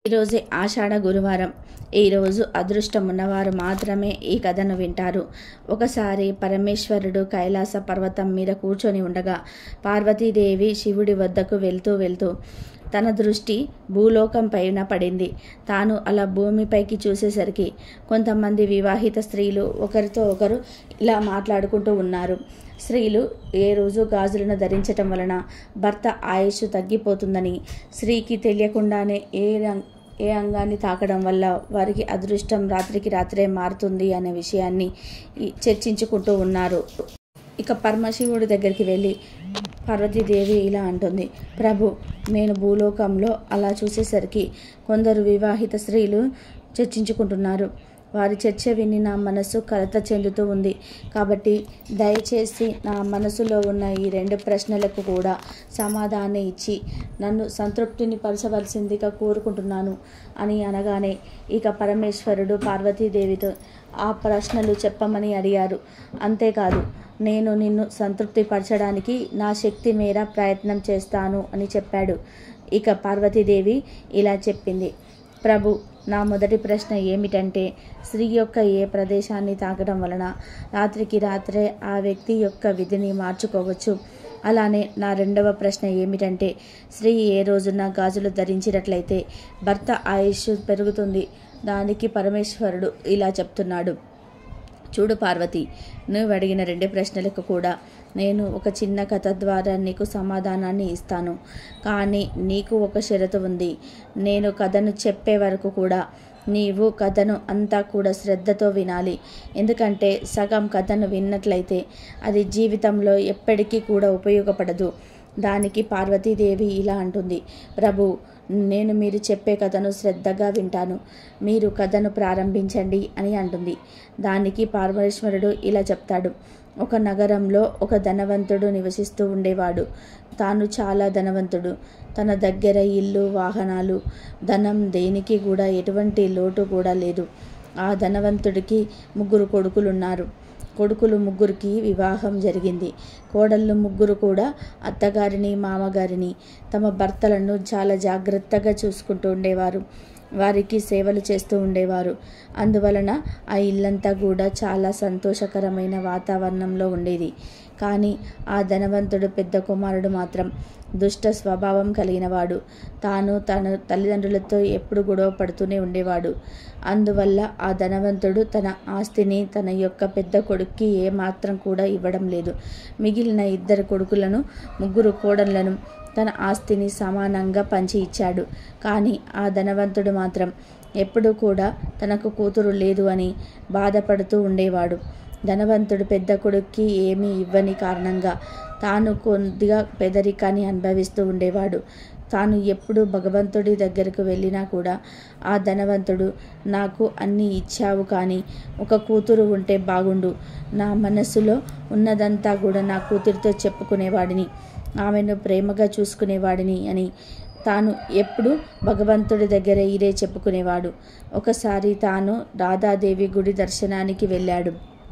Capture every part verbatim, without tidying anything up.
ఈరోజే ఆషాఢ గురువారం. ఈరోజు అదృష్టం ఉన్నవారు మాత్రమే ఈ కథను వింటారు. ఒకసారి పరమేశ్వరుడు కైలాస పర్వతం మీద కూర్చొని ఉండగా పార్వతీదేవి శివుడి వద్దకు వెళ్తూ వెళ్తూ తన దృష్టి భూలోకం పైన పడింది. తాను అలా భూమిపైకి చూసేసరికి కొంతమంది వివాహిత స్త్రీలు ఒకరితో ఒకరు ఇలా మాట్లాడుకుంటూ ఉన్నారు. స్త్రీలు ఏ రోజు గాజులను ధరించటం వలన భర్త ఆయుష్ తగ్గిపోతుందని, స్త్రీకి తెలియకుండానే ఏ ఏ అంగాన్ని తాకడం వల్ల వారికి అదృష్టం రాత్రికి రాత్రే మారుతుంది అనే విషయాన్ని చర్చించుకుంటూ ఉన్నారు. ఇక పరమశివుడి దగ్గరికి వెళ్ళి పార్వతీదేవి ఇలా అంటుంది, ప్రభు, నేను భూలోకంలో అలా చూసేసరికి కొందరు వివాహిత స్త్రీలు చర్చించుకుంటున్నారు. వారి చర్చ విని నా మనసు కలత చెందుతూ ఉంది. కాబట్టి దయచేసి నా మనసులో ఉన్న ఈ రెండు ప్రశ్నలకు కూడా సమాధానం ఇచ్చి నన్ను సంతృప్తిని పరచవలసిందిగా కోరుకుంటున్నాను అని అనగానే ఇక పరమేశ్వరుడు పార్వతీదేవితో ఆ ప్రశ్నలు చెప్పమని అడిగారు. అంతేకాదు, నేను నిన్ను సంతృప్తి పరచడానికి నా శక్తి మేర ప్రయత్నం చేస్తాను అని చెప్పాడు. ఇక పార్వతీదేవి ఇలా చెప్పింది, ప్రభు, నా మొదటి ప్రశ్న ఏమిటంటే, స్త్రీ యొక్క ఏ ప్రదేశాన్ని తాకడం వలన రాత్రికి రాత్రే ఆ వ్యక్తి యొక్క విధిని మార్చుకోవచ్చు. అలానే నా రెండవ ప్రశ్న ఏమిటంటే, స్త్రీ ఏ రోజున గాజులు ధరించినట్లయితే భర్త ఆయుష్ పెరుగుతుంది. దానికి పరమేశ్వరుడు ఇలా చెప్తున్నాడు, చూడు పార్వతి, నువ్వు అడిగిన రెండు ప్రశ్నలకు కూడా నేను ఒక చిన్న కథ ద్వారా నీకు సమాధానాన్ని ఇస్తాను. కానీ నీకు ఒక షరతు ఉంది. నేను కథను చెప్పే వరకు కూడా నీవు కథను అంతా కూడా శ్రద్ధతో వినాలి. ఎందుకంటే సగం కథను విన్నట్లయితే అది జీవితంలో ఎప్పటికీ కూడా ఉపయోగపడదు. దానికి పార్వతీదేవి ఇలా అంటుంది, ప్రభు, నేను మీరు చెప్పే కథను శ్రద్ధగా వింటాను. మీరు కథను ప్రారంభించండి అని అంటుంది. దానికి పరమేశ్వరుడు ఇలా చెప్తాడు, ఒక నగరంలో ఒక ధనవంతుడు నివసిస్తూ ఉండేవాడు. తాను చాలా ధనవంతుడు. తన దగ్గర ఇల్లు, వాహనాలు, ధనం దేనికి కూడా ఎటువంటి లోటు కూడా లేదు. ఆ ధనవంతుడికి ముగ్గురు కొడుకులున్నారు. కొడుకులు ముగ్గురికి వివాహం జరిగింది. కోడళ్ళు ముగ్గురు కూడా అత్తగారిని, మామగారిని, తమ భర్తలను చాలా జాగ్రత్తగా చూసుకుంటూ ఉండేవారు. వారికి సేవలు చేస్తూ ఉండేవారు. అందువలన ఆ ఇల్లంతా కూడా చాలా సంతోషకరమైన వాతావరణంలో ఉండేది. కానీ ఆ ధనవంతుడు పెద్ద కుమారుడు మాత్రం దుష్ట స్వభావం కలిగినవాడు. తాను తన తల్లిదండ్రులతో ఎప్పుడు గొడవ పడుతూనే ఉండేవాడు. అందువల్ల ఆ ధనవంతుడు తన ఆస్తిని తన యొక్క పెద్ద కొడుక్కి ఏమాత్రం కూడా ఇవ్వడం లేదు. మిగిలిన ఇద్దరు కొడుకులను, ముగ్గురు కోడళ్లను తన ఆస్తిని సమానంగా పంచి ఇచ్చాడు. కానీ ఆ ధనవంతుడు మాత్రం ఎప్పుడూ కూడా తనకు కూతురు లేదు అని బాధపడుతూ ఉండేవాడు. ధనవంతుడు పెద్ద కొడుక్కి ఏమీ ఇవ్వని కారణంగా తాను కొద్దిగా పేదరికాన్ని అనుభవిస్తూ ఉండేవాడు. తాను ఎప్పుడు భగవంతుడి దగ్గరకు వెళ్ళినా కూడా ఆ ధనవంతుడు, నాకు అన్నీ ఇచ్చావు కానీ ఒక కూతురు ఉంటే బాగుండు, నా మనసులో ఉన్నదంతా కూడా నా కూతురితో చెప్పుకునేవాడిని, ఆమెను ప్రేమగా చూసుకునేవాడిని అని తాను ఎప్పుడు భగవంతుడి దగ్గర ఇదే చెప్పుకునేవాడు. ఒకసారి తాను రాధాదేవి గుడి దర్శనానికి వెళ్ళాడు.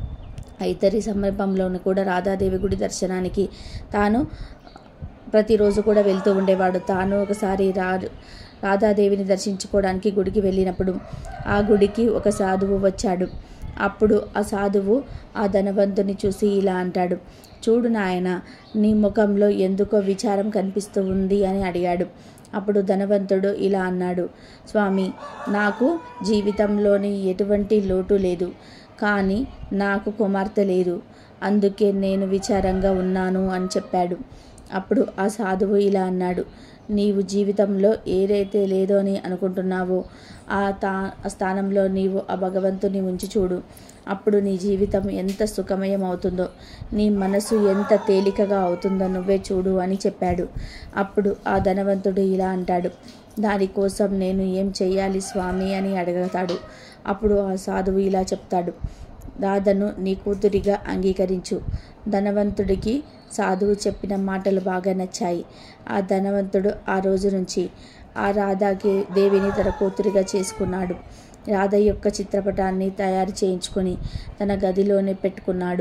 ఇతరి సమీపంలోని కూడా రాధాదేవి గుడి దర్శనానికి తాను ప్రతిరోజు కూడా వెళ్తూ ఉండేవాడు. తాను ఒకసారి రా రాధాదేవిని దర్శించుకోవడానికి గుడికి వెళ్ళినప్పుడు ఆ గుడికి ఒక సాధువు వచ్చాడు. అప్పుడు ఆ సాధువు ఆ ధనవంతుని చూసి ఇలా అంటాడు, చూడు నాయన, నీ ముఖంలో ఎందుకో విచారం కనిపిస్తూ ఉంది అని అడిగాడు. అప్పుడు ధనవంతుడు ఇలా అన్నాడు, స్వామి, నాకు జీవితంలోని ఎటువంటి లోటు లేదు. కానీ నాకు కుమార్తె లేదు. అందుకే నేను విచారంగా ఉన్నాను అని చెప్పాడు. అప్పుడు ఆ సాధువు ఇలా అన్నాడు, నీవు జీవితంలో ఏదైతే లేదో అని అనుకుంటున్నావో ఆ తా స్థానంలో నీవు ఆ భగవంతుని ఉంచి చూడు. అప్పుడు నీ జీవితం ఎంత సుఖమయం అవుతుందో, నీ మనసు ఎంత తేలికగా అవుతుందో నువ్వే చూడు అని చెప్పాడు. అప్పుడు ఆ ధనవంతుడు ఇలా అంటాడు, దానికోసం నేను ఏం చెయ్యాలి స్వామి అని అడుగుతాడు. అప్పుడు ఆ సాధువు ఇలా చెప్తాడు, రాధను నీ కూతురిగా అంగీకరించు. ధనవంతుడికి సాధువు చెప్పిన మాటలు బాగా నచ్చాయి. ఆ ధనవంతుడు ఆ రోజు నుంచి ఆ రాధాకి దేవిని తన కూతురిగా చేసుకున్నాడు. రాధ యొక్క చిత్రపటాన్ని తయారు చేయించుకొని తన గదిలోనే పెట్టుకున్నాడు.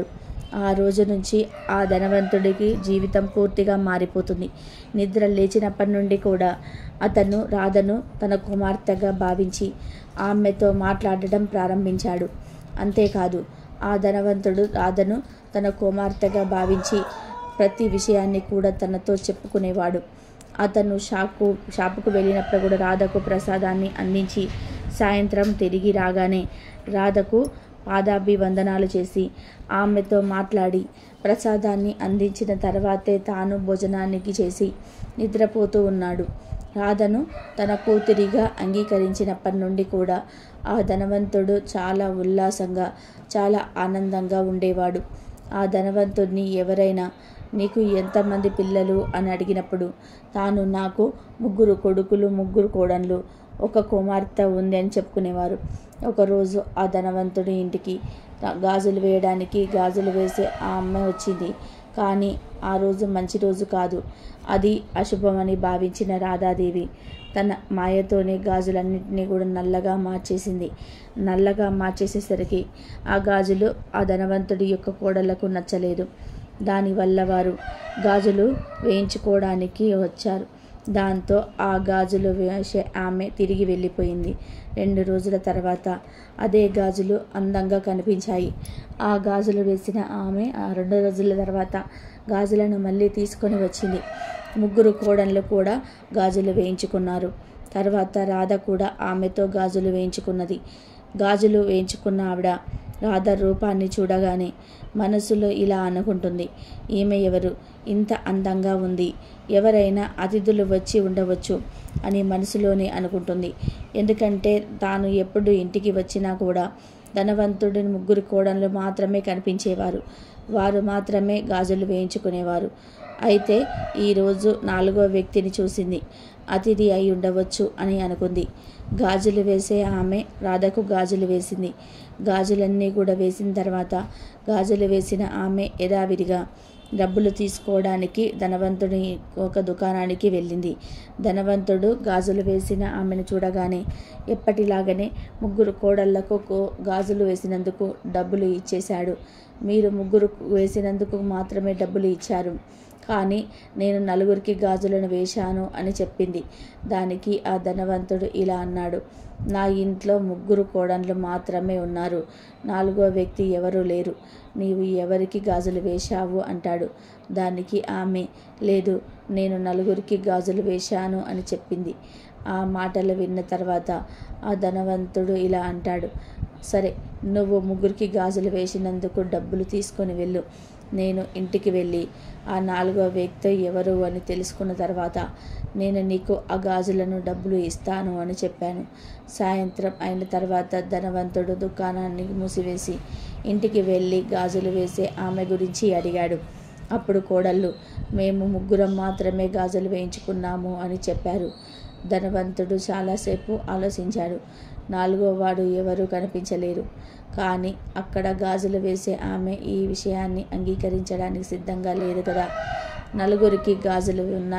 ఆ రోజు నుంచి ఆ ధనవంతుడికి జీవితం పూర్తిగా మారిపోతుంది. నిద్ర లేచినప్పటి నుండి కూడా అతను రాధను తన కుమార్తెగా భావించి ఆమెతో మాట్లాడడం ప్రారంభించాడు. అంతేకాదు, ఆ ధనవంతుడు రాధను తన కుమార్తెగా భావించి ప్రతి విషయాన్ని కూడా తనతో చెప్పుకునేవాడు. అతను షాపు షాపుకు వెళ్ళినప్పుడు కూడా రాధకు ప్రసాదాన్ని అందించి సాయంత్రం తిరిగి రాగానే రాధకు పాదాభివందనాలు చేసి ఆమెతో మాట్లాడి ప్రసాదాన్ని అందించిన తర్వాతే తాను భోజనానికి చేసి నిద్రపోతూ ఉన్నాడు. రాధను తన కూతురిగా అంగీకరించినప్పటి నుండి కూడా ఆ ధనవంతుడు చాలా ఉల్లాసంగా చాలా ఆనందంగా ఉండేవాడు. ఆ ధనవంతుడిని ఎవరైనా నీకు ఎంతమంది పిల్లలు అని అడిగినప్పుడు తాను నాకు ముగ్గురు కొడుకులు ముగ్గురు కోడళ్ళు ఒక కుమార్తె ఉంది అని చెప్పుకునేవారు. ఒకరోజు ఆ ధనవంతుడి ఇంటికి గాజులు వేయడానికి గాజులు వేసే ఆ అమ్మాయి వచ్చింది. కానీ ఆ రోజు మంచి రోజు కాదు. అది అశుభమని భావించిన రాధాదేవి తన మాయతోనే గాజులన్నింటినీ కూడా నల్లగా మార్చేసింది. నల్లగా మార్చేసేసరికి ఆ గాజులు ఆ ధనవంతుడి యొక్క కోడళ్లకు నచ్చలేదు. దానివల్ల వారు గాజులు వేయించుకోవడానికి వచ్చారు. దాంతో ఆ గాజులు వేసే ఆమె తిరిగి వెళ్ళిపోయింది. రెండు రోజుల తర్వాత అదే గాజులు అందంగా కనిపించాయి. ఆ గాజులు వేసిన ఆమె ఆ రెండు రోజుల తర్వాత గాజులను మళ్ళీ తీసుకొని వచ్చింది. ముగ్గురు కోడళ్ళు కూడా గాజులు వేయించుకున్నారు. తర్వాత రాధ కూడా ఆమెతో గాజులు వేయించుకున్నది. గాజులు వేయించుకున్న ఆవిడ రాధ రూపాన్ని చూడగానే మనసులో ఇలా అనుకుంటుంది, ఈమె ఎవరు, ఇంత అందంగా ఉంది, ఎవరైనా అతిథులు వచ్చి ఉండవచ్చు అని మనసులోనే అనుకుంటుంది. ఎందుకంటే తాను ఎప్పుడు ఇంటికి వచ్చినా కూడా ధనవంతుడి ముగ్గురు కోడళ్ళు మాత్రమే కనిపించేవారు. వారు మాత్రమే గాజులు వేయించుకునేవారు. అయితే ఈరోజు నాలుగో వ్యక్తిని చూసింది. అతిథి అయి ఉండవచ్చు అని అనుకుంది. గాజులు వేసే ఆమె రాధకు గాజులు వేసింది. గాజులన్నీ కూడా వేసిన తర్వాత గాజులు వేసిన ఆమె యథావిధిగా డబ్బులు తీసుకోవడానికి ధనవంతుడి ఒక దుకాణానికి వెళ్ళింది. ధనవంతుడు గాజులు వేసిన ఆమెను చూడగానే ఎప్పటిలాగానే ముగ్గురు కోడళ్లకు గాజులు వేసినందుకు డబ్బులు ఇచ్చేశాడు. మీరు ముగ్గురు వేసినందుకు మాత్రమే డబ్బులు ఇచ్చారు, కానీ నేను నలుగురికి గాజులను వేశాను అని చెప్పింది. దానికి ఆ ధనవంతుడు ఇలా అన్నాడు, నా ఇంట్లో ముగ్గురు కోడళ్ళు మాత్రమే ఉన్నారు, నాలుగో వ్యక్తి ఎవరూ లేరు, నీవు ఎవరికి గాజులు వేశావు అంటాడు. దానికి ఆమె లేదు, నేను నలుగురికి గాజులు వేశాను అని చెప్పింది. ఆ మాటలు విన్న తర్వాత ఆ ధనవంతుడు ఇలా అంటాడు, సరే, నువ్వు ముగ్గురికి గాజులు వేసినందుకు డబ్బులు తీసుకొని వెళ్ళు. నేను ఇంటికి వెళ్ళి ఆ నాలుగో వ్యక్తి ఎవరు అని తెలుసుకున్న తర్వాత నేను నీకు ఆ గాజులను డబ్బులు ఇస్తాను అని చెప్పాను. సాయంత్రం అయిన తర్వాత ధనవంతుడు దుకాణాన్ని మూసివేసి ఇంటికి వెళ్ళి గాజులు వేసే ఆమె గురించి అడిగాడు. అప్పుడు కోడళ్ళు, మేము ముగ్గురం మాత్రమే గాజులు వేయించుకున్నాము అని చెప్పారు. ధనవంతుడు చాలాసేపు ఆలోచించాడు. నాలుగో వాడు ఎవరూ కనిపించలేరు. కానీ అక్కడ గాజులు వేసే ఆమె ఈ విషయాన్ని అంగీకరించడానికి సిద్ధంగా లేదు కదా. నలుగురికి గాజులు ఉన్న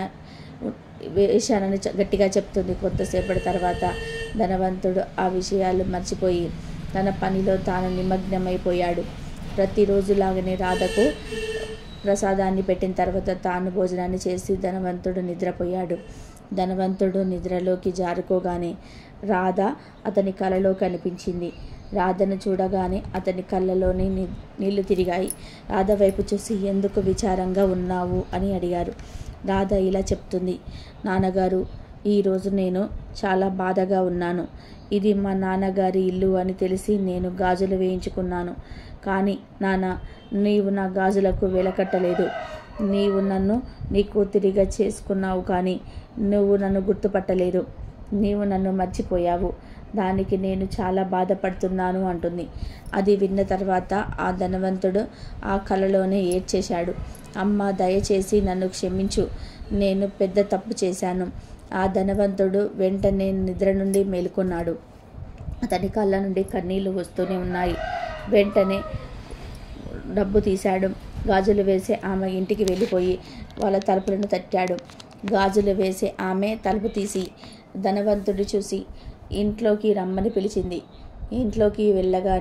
వేశానని గట్టిగా చెప్తుంది. కొద్దిసేపటి తర్వాత ధనవంతుడు ఆ విషయాలు మర్చిపోయి తన పనిలో తాను నిమగ్నమైపోయాడు. ప్రతిరోజులాగానే రాధకు ప్రసాదాన్ని పెట్టిన తర్వాత తాను భోజనాన్ని చేసి ధనవంతుడు నిద్రపోయాడు. ధనవంతుడు నిద్రలోకి జారుకోగానే రాధ అతని కలలో కనిపించింది. రాధను చూడగానే అతని కళ్ళలోని నీళ్లు తిరిగాయి. రాధ వైపు చూసి ఎందుకు విచారంగా ఉన్నావు అని అడిగారు. రాధ ఇలా చెప్తుంది, నాన్నగారు, ఈరోజు నేను చాలా బాధగా ఉన్నాను. ఇది మా నాన్నగారి ఇల్లు అని తెలిసి నేను గాజులు వేయించుకున్నాను. కానీ నాన్న, నీవు నా గాజులకు వెలకట్టలేదు. నీవు నన్ను నీ కూతురిగా చేసుకున్నావు, కానీ నువ్వు నన్ను గుర్తుపట్టలేదు. నీవు నన్ను మర్చిపోయావు. దానికి నేను చాలా బాధపడుతున్నాను అంటుంది. అది విన్న తర్వాత ఆ ధనవంతుడు ఆ కలలోనే ఏడ్చేశాడు. అమ్మ, దయచేసి నన్ను క్షమించు, నేను పెద్ద తప్పు చేశాను. ఆ ధనవంతుడు వెంటనే నిద్ర నుండి మేలుకున్నాడు. అతని కళ్ళ నుండి కన్నీళ్లు వస్తూనే ఉన్నాయి. వెంటనే డబ్బు తీశాడు. గాజులు వేసే ఆమె ఇంటికి వెళ్ళిపోయి వాళ్ళ తలుపులను తట్టాడు. గాజులు వేసే ఆమె తలుపు తీసి ధనవంతుడు చూసి ఇంట్లోకి రమ్మని పిలిచింది. ఇంట్లోకి వెళ్ళగానే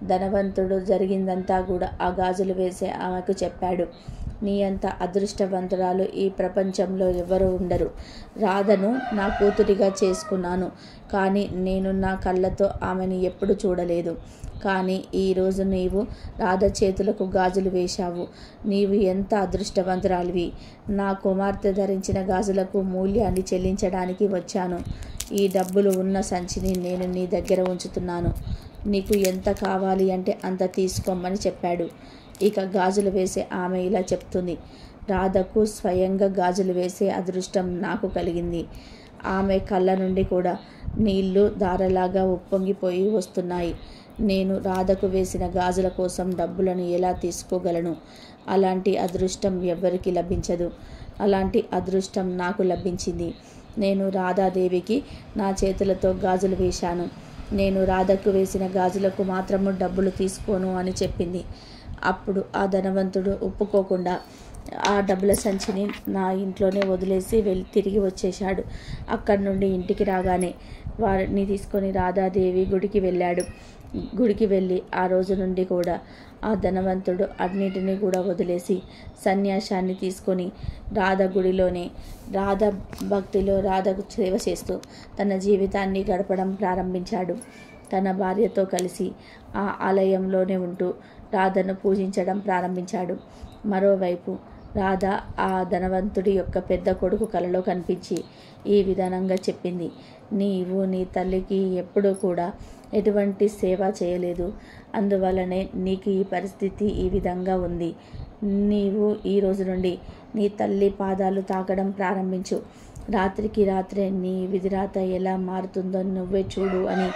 ధనవంతుడు జరిగిందంతా కూడా ఆ గాజులు వేసే ఆమెకు చెప్పాడు. నీ అంత అదృష్టవంతురాలు ఈ ప్రపంచంలో ఎవరు ఉండరు. రాధను నా కూతురిగా చేసుకున్నాను, కానీ నేను నా కళ్ళతో ఆమెను ఎప్పుడు చూడలేదు. కానీ ఈరోజు నీవు రాధ చేతులకు గాజులు వేశావు. నీవు ఎంత అదృష్టవంతురాలివి. నా కుమార్తె ధరించిన గాజులకు మూల్యాన్ని చెల్లించడానికి వచ్చాను. ఈ డబ్బులు ఉన్న సంచిని నేను నీ దగ్గర ఉంచుతున్నాను. నీకు ఎంత కావాలి అంటే అంత తీసుకోమని చెప్పాడు. ఇక గాజులు వేసే ఆమె ఇలా చెప్తుంది. రాధకు స్వయంగా గాజులు వేసే అదృష్టం నాకు కలిగింది. ఆమె కళ్ళ నుండి కూడా నీళ్లు ధారలాగా ఉప్పొంగిపోయి వస్తున్నాయి. నేను రాధకు వేసిన గాజుల కోసం డబ్బులను ఎలా తీసుకోగలను? అలాంటి అదృష్టం ఎవ్వరికి లభించదు. అలాంటి అదృష్టం నాకు లభించింది. నేను రాధాదేవికి నా చేతులతో గాజులు వేశాను. నేను రాధకు వేసిన గాజులకు మాత్రము డబ్బులు తీసుకోను అని చెప్పింది. అప్పుడు ఆ ధనవంతుడు ఒప్పుకోకుండా ఆ డబ్బుల సంచిని నా ఇంట్లోనే వదిలేసి వెళ్ళి తిరిగి వచ్చేశాడు. అక్కడి నుండి ఇంటికి రాగానే వారిని తీసుకొని రాధాదేవి గుడికి వెళ్ళాడు. గుడికి వెళ్ళి ఆ రోజు నుండి కూడా ఆ ధనవంతుడు అన్నిటినీ కూడా వదిలేసి సన్యాసాన్ని తీసుకొని రాధ గుడిలోనే రాధ భక్తిలో రాధకు సేవ చేస్తూ తన జీవితాన్ని గడపడం ప్రారంభించాడు. తన భార్యతో కలిసి ఆ ఆలయంలోనే ఉంటూ రాధను పూజించడం ప్రారంభించాడు. మరోవైపు రాధ ఆ ధనవంతుడి యొక్క పెద్ద కొడుకు కలలో కనిపించి ఈ విధానంగా చెప్పింది. నీవు నీ తల్లికి ఎప్పుడూ కూడా ఎటువంటి సేవ చేయలేదు. అందువలనే నీకు ఈ పరిస్థితి ఈ విధంగా ఉంది. నీవు ఈ రోజు నుండి నీ తల్లి పాదాలు తాకడం ప్రారంభించు. రాత్రికి రాత్రే నీ విధిరాత ఎలా మారుతుందో నువ్వే చూడు అని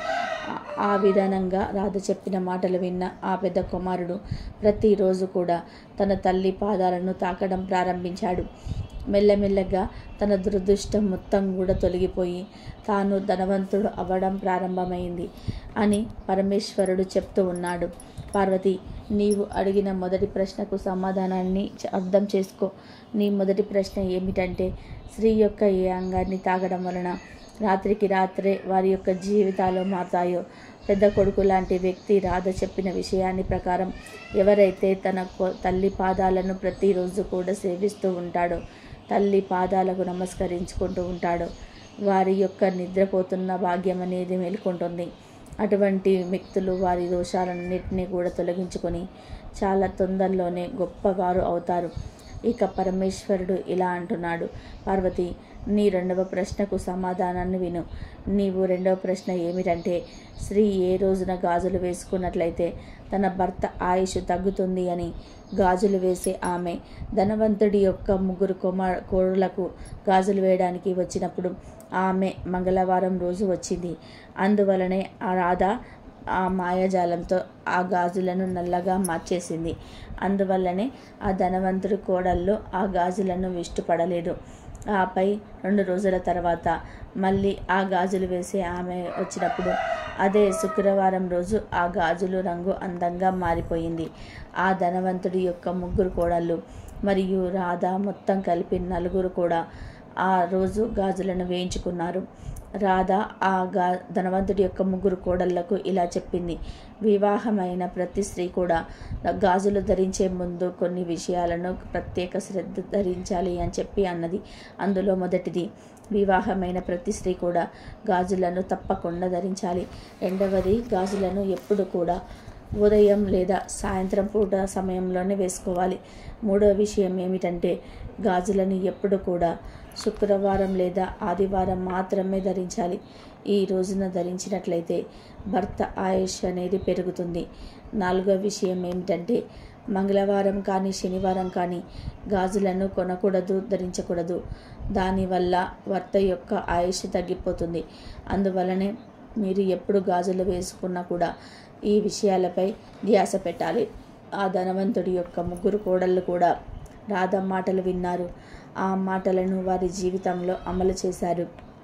ఆ విధానంగా రాధ చెప్పిన మాటలు విన్న ఆ పెద్ద కుమారుడు ప్రతిరోజు కూడా తన తల్లి పాదాలను తాకడం ప్రారంభించాడు. మెల్లమెల్లగా తన దురదృష్టం మొత్తం కూడా తొలగిపోయి తాను ధనవంతుడు అవ్వడం ప్రారంభమైంది అని పరమేశ్వరుడు చెప్తూ ఉన్నాడు. పార్వతి, నీవు అడిగిన మొదటి ప్రశ్నకు సమాధానాన్ని అర్థం చేసుకో. నీ మొదటి ప్రశ్న ఏమిటంటే, స్త్రీ యొక్క ఏ అంగాన్ని తాగడం వలన రాత్రికి రాత్రే వారి యొక్క జీవితాలు మారుతాయో. పెద్ద కొడుకు లాంటి వ్యక్తి రాధ చెప్పిన విషయాన్ని ప్రకారం ఎవరైతే తన తల్లి పాదాలను ప్రతిరోజు కూడా సేవిస్తూ ఉంటాడో, తల్లి పాదాలకు నమస్కరించుకుంటూ ఉంటాడో, వారి యొక్క నిద్రపోతున్న భాగ్యం అనేది మేల్కొంటుంది. అటువంటి వ్యక్తులు వారి దోషాలన్నింటినీ కూడా తొలగించుకొని చాలా తొందరలోనే గొప్పవారు అవుతారు. ఇక పరమేశ్వరుడు ఇలా అంటున్నాడు, పార్వతి, నీ రెండవ ప్రశ్నకు సమాధానాన్ని విను. నీవు రెండవ ప్రశ్న ఏమిటంటే, స్త్రీ ఏ రోజున గాజులు వేసుకున్నట్లయితే తన భర్త ఆయుష్ తగ్గుతుంది అని గాజులు వేసే ఆమె ధనవంతుడి యొక్క ముగ్గురు కుమార్ కోడలకు గాజులు వేయడానికి వచ్చినప్పుడు ఆమె మంగళవారం రోజు వచ్చింది. అందువలనే ఆ రాధ ఆ మాయాజాలంతో ఆ గాజులను నల్లగా మార్చేసింది. అందువల్లనే ఆ ధనవంతుడి కోడళ్ళు ఆ గాజులను ఇష్టపడలేదు. ఆపై రెండు రోజుల తర్వాత మళ్ళీ ఆ గాజులు వేసే ఆమె వచ్చినప్పుడు అదే శుక్రవారం రోజు ఆ గాజులు రంగు అందంగా మారిపోయింది. ఆ ధనవంతుడి యొక్క ముగ్గురు కోడళ్ళు మరియు రాధ మొత్తం కలిపి నలుగురు కూడా ఆ రోజు గాజులను వేయించుకున్నారు. రాధ ఆ గా ధనవంతుడి యొక్క ముగ్గురు కోడళ్లకు ఇలా చెప్పింది. వివాహమైన ప్రతి స్త్రీ కూడా గాజులు ధరించే ముందు కొన్ని విషయాలను ప్రత్యేక శ్రద్ధ ధరించాలి అని చెప్పి అన్నది. అందులో మొదటిది, వివాహమైన ప్రతి స్త్రీ కూడా గాజులను తప్పకుండా ధరించాలి. రెండవది, గాజులను ఎప్పుడు కూడా ఉదయం లేదా సాయంత్రం పూట సమయంలోనే వేసుకోవాలి. మూడవ విషయం ఏమిటంటే, గాజులను ఎప్పుడు కూడా శుక్రవారం లేదా ఆదివారం మాత్రమే ధరించాలి. ఈ రోజున ధరించినట్లయితే భర్త ఆయుష్ అనేది పెరుగుతుంది. నాలుగవ విషయం ఏమిటంటే, మంగళవారం కానీ శనివారం కానీ గాజులను కొనకూడదు, ధరించకూడదు. దానివల్ల భర్త యొక్క ఆయుష్ తగ్గిపోతుంది. అందువలనే మీరు ఎప్పుడు గాజులు వేసుకున్నా కూడా ఈ విషయాలపై ధ్యాస పెట్టాలి. ఆ ధనవంతుడి యొక్క ముగ్గురు కోడళ్ళు కూడా రాధ మాటలు విన్నారు. ఆ మాటలను వారి జీవితంలో అమలు చేశారు.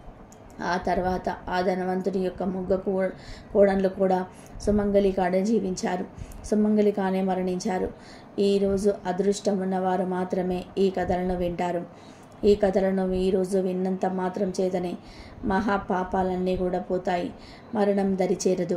ఆ తర్వాత ఆ ధనవంతుడి యొక్క ముగ్గురు కో కోడళ్ళు కూడా సుమంగళిగానే జీవించారు, సుమంగళిగానే మరణించారు. ఈరోజు అదృష్టం ఉన్నవారు మాత్రమే ఈ కథలను వింటారు. ఈ కథలను ఈరోజు విన్నంత మాత్రం చేతనే మహాపాపాలన్నీ కూడా పోతాయి, మరణం దరిచేరదు.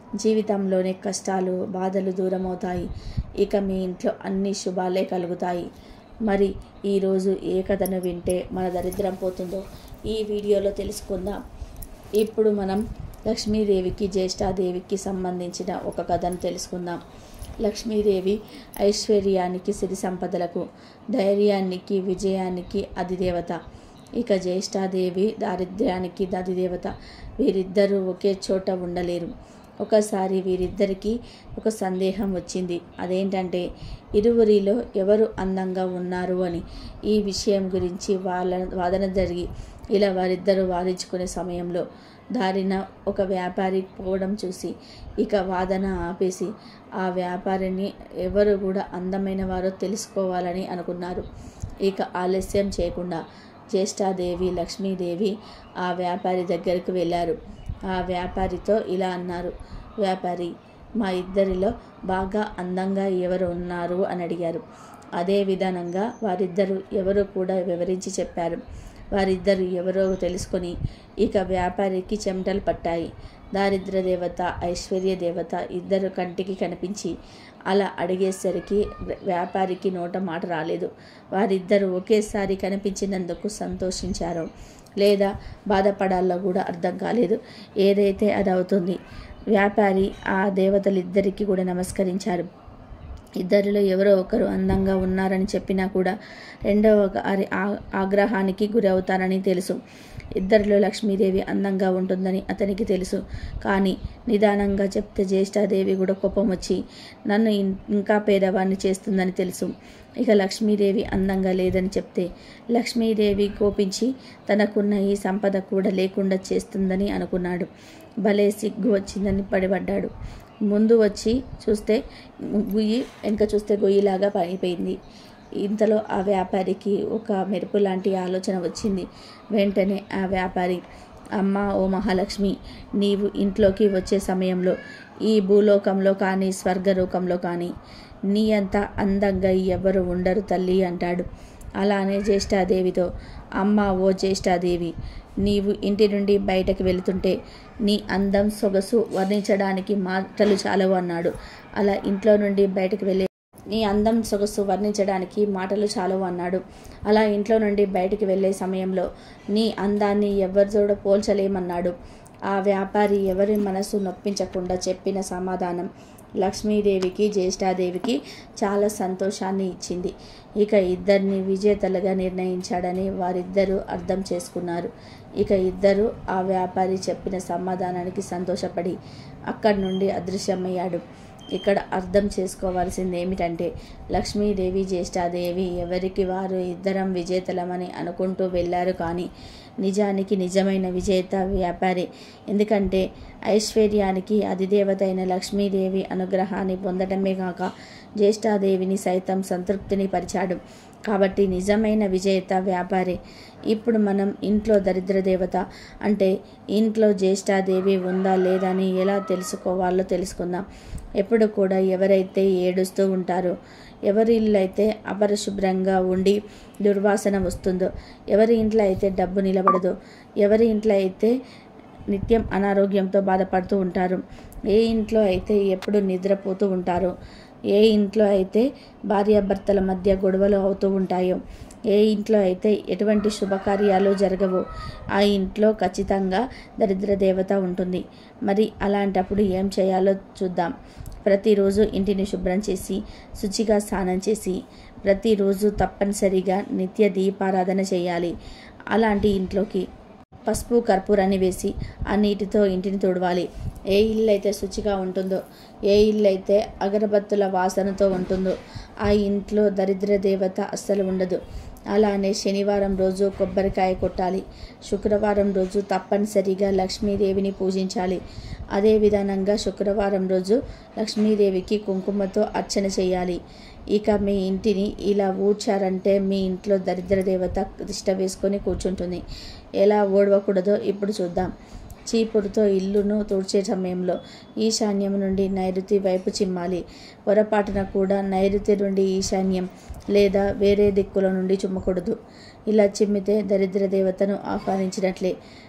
జీవితంలోని కష్టాలు బాధలు దూరమవుతాయి. ఇక మీ ఇంట్లో అన్ని శుభాలే కలుగుతాయి. మరి ఈరోజు ఏ కథను వింటే మన దరిద్రం పోతుందో ఈ వీడియోలో తెలుసుకుందాం. ఇప్పుడు మనం లక్ష్మీదేవికి జ్యేష్ఠాదేవికి సంబంధించిన ఒక కథను తెలుసుకుందాం. లక్ష్మీదేవి ఐశ్వర్యానికి సిరి సంపదలకు ధైర్యానికి విజయానికి అధిదేవత. ఇక జ్యేష్ఠాదేవి దారిద్ర్యానికి అధిదేవత. వీరిద్దరూ ఒకే చోట ఉండలేరు. ఒకసారి వీరిద్దరికీ ఒక సందేహం వచ్చింది. అదేంటంటే ఇరువురిలో ఎవరు అందంగా ఉన్నారు అని. ఈ విషయం గురించి వాళ్ళ వాదన జరిగి ఇలా వారిద్దరూ వాదించుకునే సమయంలో దారిన ఒక వ్యాపారి పోవడం చూసి ఇక వాదన ఆపేసి ఆ వ్యాపారిని ఎవరు కూడా అందమైన వారో తెలుసుకోవాలని అనుకున్నారు. ఇక ఆలస్యం చేయకుండా జ్యేష్ఠాదేవి లక్ష్మీదేవి ఆ వ్యాపారి దగ్గరకు వెళ్ళారు. ఆ వ్యాపారితో ఇలా అన్నారు. వ్యాపారి, మా ఇద్దరిలో బాగా అందంగా ఎవరు ఉన్నారు అని అడిగారు. అదే విధానంగా వారిద్దరూ ఎవరో కూడా వివరించి చెప్పారు. వారిద్దరు ఎవరో తెలుసుకొని ఇక వ్యాపారికి చెమటలు పట్టాయి. దారిద్ర దేవత ఐశ్వర్య దేవత ఇద్దరు కంటికి కనిపించి అలా అడిగేసరికి వ్యాపారికి నోట మాట రాలేదు. వారిద్దరూ ఒకేసారి కనిపించినందుకు సంతోషించారు లేదా బాధపడాలో కూడా అర్థం కాలేదు. ఏదైతే అది అవుతుంది. వ్యాపారి ఆ దేవతలిద్దరికీ కూడా నమస్కరించారు. ఇద్దరిలో ఎవరో ఒకరు అందంగా ఉన్నారని చెప్పినా కూడా రెండవ గారి ఆగ్రహానికి గురి అవుతారని తెలుసు. ఇద్దరిలో లక్ష్మీదేవి అందంగా ఉంటుందని అతనికి తెలుసు. కానీ నిదానంగా చెప్తే జ్యేష్ఠాదేవి కూడా కోపం వచ్చి నన్ను ఇంకా పేదవాడిని చేస్తుందని తెలుసు. ఇక లక్ష్మీదేవి అందంగా లేదని చెప్తే లక్ష్మీదేవి కోపించి తనకున్న ఈ సంపద కూడా లేకుండా చేస్తుందని అనుకున్నాడు. భలే సిగ్గు వచ్చిందని పడిపడ్డాడు. ముందు వచ్చి చూస్తే గుయ్యి, వెనక చూస్తే గొయ్యిలాగా పడిపోయింది. ఇంతలో ఆ వ్యాపారికి ఒక మెరుపు లాంటి ఆలోచన వచ్చింది. వెంటనే ఆ వ్యాపారి, అమ్మా ఓ మహాలక్ష్మి, నీవు ఇంట్లోకి వచ్చే సమయంలో ఈ భూలోకంలో కానీ స్వర్గలోకంలో కానీ నీ అంత అందంగా ఎవరు ఉండరు తల్లి అంటాడు. అలానే జ్యేష్ఠాదేవితో, అమ్మ ఓ జ్యేష్ఠాదేవి, నీవు ఇంటి నుండి బయటకు వెళుతుంటే నీ అందం సొగసు వర్ణించడానికి మాటలు చాలవు అన్నాడు. అలా ఇంట్లో నుండి బయటకు వెళ్ళే నీ అందం సొగసు వర్ణించడానికి మాటలు చాలవు అన్నాడు. అలా ఇంట్లో నుండి బయటికి వెళ్ళే సమయంలో నీ అందాన్ని ఎవరితోడ పోల్చలేమన్నాడు. ఆ వ్యాపారి ఎవరి మనసు నొప్పించకుండా చెప్పిన సమాధానం లక్ష్మీదేవికి జ్యేష్ఠాదేవికి చాలా సంతోషాన్ని ఇచ్చింది. ఇక ఇద్దరిని విజేతలుగా నిర్ణయించాడని వారిద్దరూ అర్థం చేసుకున్నారు. ఇక ఇద్దరు ఆ వ్యాపారి చెప్పిన సమాధానానికి సంతోషపడి అక్కడి నుండి అదృశ్యమయ్యాడు. ఇక్కడ అర్థం చేసుకోవాల్సింది ఏమిటంటే లక్ష్మీదేవి జ్యేష్ఠాదేవి ఎవరికి వారు ఇద్దరం విజేతలమని అనుకుంటూ వెళ్ళారు. కానీ నిజానికి నిజమైన విజేత వ్యాపారి. ఎందుకంటే ఐశ్వర్యానికి అధిదేవత అయిన లక్ష్మీదేవి అనుగ్రహాన్ని పొందడమే కాక జ్యేష్ఠాదేవిని సైతం సంతృప్తిని పరిచాడు. కాబట్టి నిజమైన విజేత వ్యాపారి. ఇప్పుడు మనం ఇంట్లో దరిద్ర దేవత అంటే ఇంట్లో జ్యేష్ఠాదేవి ఉందా లేదా అని ఎలా తెలుసుకోవాలో తెలుసుకుందాం. ఎప్పుడు కూడా ఎవరైతే ఏడుస్తూ ఉంటారో, ఎవరి ఇల్లు అయితే అపరిశుభ్రంగా ఉండి దుర్వాసన వస్తుందో, ఎవరి ఇంట్లో అయితే డబ్బు నిలబడదో, ఎవరి ఇంట్లో అయితే నిత్యం అనారోగ్యంతో బాధపడుతూ ఉంటారు, ఏ ఇంట్లో అయితే ఎప్పుడు నిద్రపోతూ ఉంటారో, ఏ ఇంట్లో అయితే భార్యాభర్తల మధ్య గొడవలు అవుతూ ఉంటాయో, ఏ ఇంట్లో అయితే ఎటువంటి శుభకార్యాలు జరగవో ఆ ఇంట్లో ఖచ్చితంగా దరిద్ర దేవత ఉంటుంది. మరి అలాంటప్పుడు ఏం చేయాలో చూద్దాం. ప్రతిరోజు ఇంటిని శుభ్రం చేసి శుచిగా స్నానం చేసి ప్రతిరోజు తప్పనిసరిగా నిత్య దీపారాధన చేయాలి. అలాంటి ఇంట్లోకి పసుపు కర్పూరాన్ని వేసి ఆ నీటితో ఇంటిని తుడవాలి. ఏ ఇల్లు అయితే శుచిగా ఉంటుందో, ఏ ఇల్లు అయితే అగరబత్తుల వాసనతో ఉంటుందో ఆ ఇంట్లో దరిద్ర దేవత అస్సలు ఉండదు. అలానే శనివారం రోజు కొబ్బరికాయ కొట్టాలి. శుక్రవారం రోజు తప్పనిసరిగా లక్ష్మీదేవిని పూజించాలి. అదే విధానంగా శుక్రవారం రోజు లక్ష్మీదేవికి కుంకుమతో అర్చన చేయాలి. ఇక మీ ఇంటిని ఇలా ఊడ్చారంటే మీ ఇంట్లో దరిద్ర దేవత తిష్ట వేసుకొని కూర్చుంటుంది. ఎలా ఓడవకూడదో ఇప్పుడు చూద్దాం. చీపురుతో ఇల్లును తుడిచే సమయంలో ఈశాన్యం నుండి నైరుతి వైపు చిమ్మాలి. పొరపాటున కూడా నైరుతి నుండి ఈశాన్యం లేదా వేరే దిక్కుల నుండి చిమ్మకూడదు. ఇలా చిమ్మితే దరిద్ర దేవతను ఆహ్వానించినట్లే.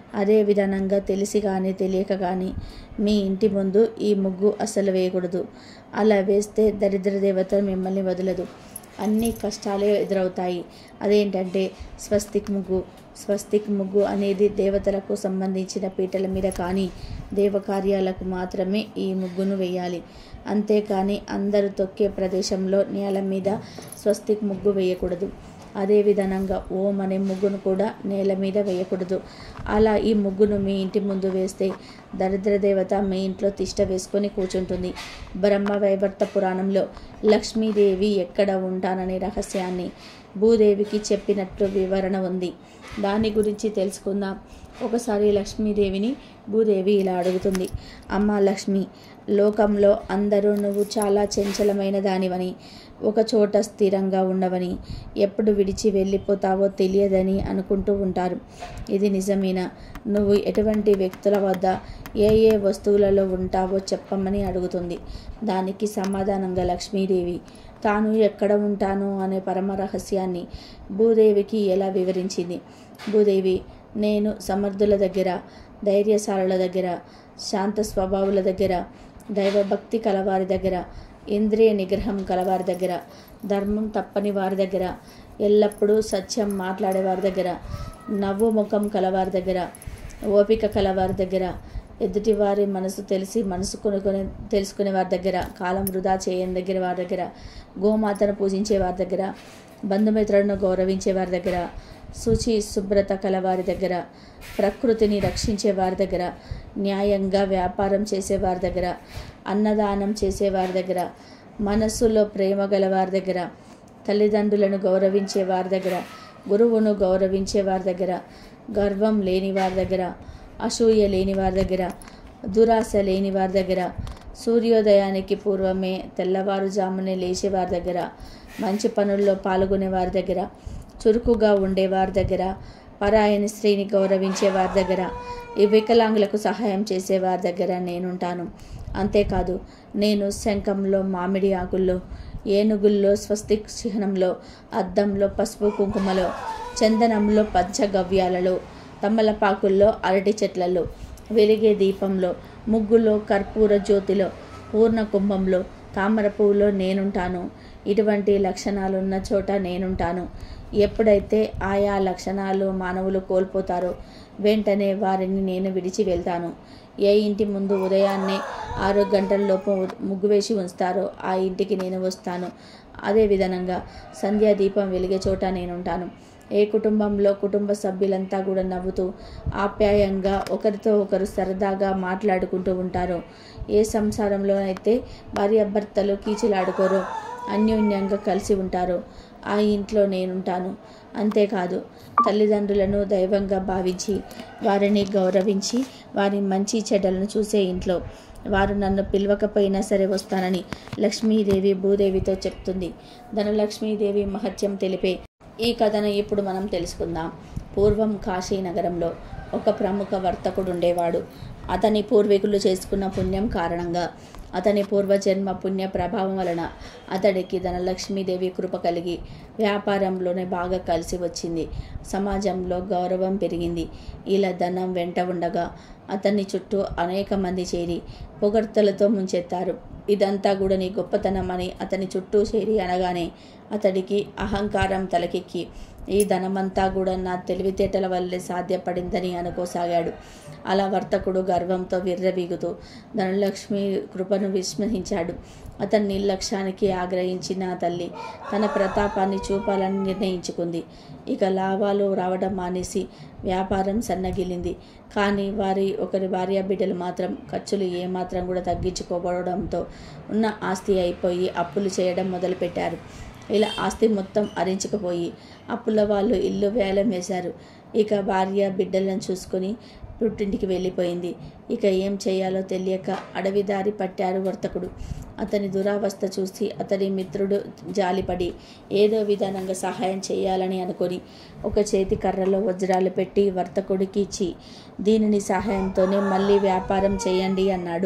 అదే విధానంగా తెలిసి కానీ తెలియక కానీ మీ ఇంటి ముందు ఈ ముగ్గు అస్సలు వేయకూడదు. అలా వేస్తే దరిద్ర దేవత మిమ్మల్ని వదలదు, అన్ని కష్టాలే ఎదురవుతాయి. అదేంటంటే స్వస్తిక్ ముగ్గు. స్వస్తిక్ ముగ్గు అనేది దేవతలకు సంబంధించిన పీటల మీద కానీ దేవకార్యాలకు మాత్రమే ఈ ముగ్గును వేయాలి. అంతేకాని అందరూ తొక్కే ప్రదేశంలో నేల మీద స్వస్తిక్ ముగ్గు వేయకూడదు. అదే విధానంగా ఓం అనే ముగ్గును కూడా నేల మీద వేయకూడదు. అలా ఈ ముగ్గును మీ ఇంటి ముందు వేస్తే దరిద్ర దేవత మీ ఇంట్లో తిష్ట వేసుకొని కూర్చుంటుంది. బ్రహ్మ వైవర్త పురాణంలో లక్ష్మీదేవి ఎక్కడ ఉంటాననే రహస్యాన్ని భూదేవికి చెప్పినట్లు వివరణ ఉంది. దాని గురించి తెలుసుకుందాం. ఒకసారి లక్ష్మీదేవిని భూదేవి ఇలా అడుగుతుంది. అమ్మ లక్ష్మి, లోకంలో అందరూ నువ్వు చాలా చంచలమైన దానివని, ఒక చోట స్థిరంగా ఉండవని, ఎప్పుడు విడిచి వెళ్ళిపోతావో తెలియదని అనుకుంటూ ఉంటారు. ఇది నిజమేనా? నువ్వు ఎటువంటి వ్యక్తుల వద్ద ఏ ఏ వస్తువులలో ఉంటావో చెప్పమని అడుగుతుంది. దానికి సమాధానంగా లక్ష్మీదేవి తాను ఎక్కడ ఉంటాను అనే పరమ రహస్యాన్ని భూదేవికి ఎలా వివరించింది. భూదేవి, నేను సమర్థుల దగ్గర, ధైర్యశాలుల దగ్గర, శాంత స్వభావుల దగ్గర, దైవభక్తి కలవారి దగ్గర, ఇంద్రియ నిగ్రహం కలవారి దగ్గర, ధర్మం తప్పని వారి దగ్గర, ఎల్లప్పుడూ సత్యం మాట్లాడే వారి దగ్గర, నవ్వు ముఖం కలవారి దగ్గర, ఓపిక కలవారి దగ్గర, ఎదుటివారి మనసు తెలిసి మనసు కొనుక్కొని తెలుసుకునే వారి దగ్గర, కాలం వృధా చేయని దగ్గర వారి దగ్గర, గోమాతను పూజించే వారి దగ్గర, బంధుమిత్రులను గౌరవించే వారి దగ్గర, శుచి శుభ్రత కలవారి దగ్గర, ప్రకృతిని రక్షించే వారి దగ్గర, న్యాయంగా వ్యాపారం చేసేవారి దగ్గర, అన్నదానం చేసేవారి దగ్గర, మనస్సులో ప్రేమ గలవారి దగ్గర, తల్లిదండ్రులను గౌరవించే వారి దగ్గర, గురువును గౌరవించే వారి దగ్గర, గర్వం లేని వారి దగ్గర, అసూయ లేని వారి దగ్గర, దురాశ లేని వారి దగ్గర, సూర్యోదయానికి పూర్వమే తెల్లవారుజామునే లేచే వారి దగ్గర, మంచి పనుల్లో పాల్గొనే వారి దగ్గర, చురుకుగా ఉండేవారి దగ్గర, పరాయని స్త్రీని గౌరవించే వారి దగ్గర, ఈ వికలాంగులకు సహాయం చేసే వారి దగ్గర నేనుంటాను. అంతేకాదు, నేను శంఖంలో, మామిడి ఆకుల్లో, ఏనుగుల్లో, స్వస్తిక్ చిహ్నంలో, అద్దంలో, పసుపు కుంకుమలో, చందనంలో, పంచగవ్యాలలో, తమలపాకుల్లో, అరటి చెట్లలో, వెలిగే దీపంలో, ముగ్గులో, కర్పూర జ్యోతిలో, పూర్ణ కుంభంలో, తామర పువ్వులో నేనుంటాను. ఇటువంటి లక్షణాలున్న చోట నేనుంటాను. ఎప్పుడైతే ఆయా లక్షణాలు మానవులు కోల్పోతారో వెంటనే వారిని నేను విడిచి వెళ్తాను. ఏ ఇంటి ముందు ఉదయాన్నే ఆరు గంటలలోపు ముగ్గు వేసి ఉంచుతారో ఆ ఇంటికి నేను వస్తాను. అదే విధంగా సంధ్యా దీపం వెలిగే చోట నేనుంటాను. ఏ కుటుంబంలో కుటుంబ సభ్యులంతా కూడా నవ్వుతూ ఆప్యాయంగా ఒకరితో ఒకరు సరదాగా మాట్లాడుకుంటూ ఉంటారో, ఏ సంసారంలో అయితే భార్యాభర్తలు కీచులాడుకోరో, అన్యోన్యంగా కలిసి ఉంటారో ఆ ఇంట్లో నేనుంటాను. అంతేకాదు, తల్లిదండ్రులను దైవంగా భావించి వారిని గౌరవించి వారి మంచి చెడ్డలను చూసే ఇంట్లో, వారు నన్ను పిలవకపోయినా సరే వస్తానని లక్ష్మీదేవి భూదేవితో చెప్తుంది. ధనలక్ష్మీదేవి మహత్యం తెలిపే ఈ కథను ఇప్పుడు మనం తెలుసుకుందాం. పూర్వం కాశీ నగరంలో ఒక ప్రముఖ వర్తకుడు ఉండేవాడు. అతని పూర్వీకులు చేసుకున్న పుణ్యం కారణంగా, అతని పూర్వజన్మ పుణ్య ప్రభావం వలన అతడికి ధనలక్ష్మీదేవి కృప కలిగి వ్యాపారంలోనే బాగా కలిసి వచ్చింది. సమాజంలో గౌరవం పెరిగింది. ఇలా ధనం వెంట ఉండగా అతన్ని చుట్టూ అనేక మంది చేరి పొగడ్తలతో ముంచెత్తారు. ఇదంతా కూడా నీ గొప్పతనం అని అతని చుట్టూ చేరి అనగానే అతడికి అహంకారం తలకెక్కి ఈ ధనమంతా కూడా నా తెలివితేటల వల్లే సాధ్యపడిందని అనుకోసాగాడు. అలా వర్తకుడు గర్వంతో విర్రవీగుతూ ధనలక్ష్మి కృపను విస్మరించాడు. అతని నిర్లక్ష్యానికి ఆగ్రహించిన తల్లి తన ప్రతాపాన్ని చూపాలని నిర్ణయించుకుంది. ఇక లాభాలు రావడం మానేసి వ్యాపారం సన్నగిల్లింది. కానీ వారి ఒకరి భార్య బిడ్డలు మాత్రం ఖర్చులు ఏమాత్రం కూడా తగ్గించుకోవడంతో ఉన్న ఆస్తి అయిపోయి అప్పులు చేయడం మొదలుపెట్టారు. ఇలా ఆస్తి మొత్తం అరించుకుపోయి అప్పుల వాళ్ళు ఇల్లు వేలం వేశారు. ఇక భార్య బిడ్డలను చూసుకొని పుట్టింటికి వెళ్ళిపోయింది. ఇక ఏం చేయాలో తెలియక అడవి దారి పట్టారు వర్తకుడు. అతని దురావస్థ చూసి అతని మిత్రుడు జాలిపడి ఏదో విధానంగా సహాయం చేయాలని అనుకొని ఒక చేతి కర్రలో వజ్రాలు పెట్టి వర్తకుడికి ఇచ్చి దీనిని సహాయంతోనే మళ్ళీ వ్యాపారం చేయండి అన్నాడు.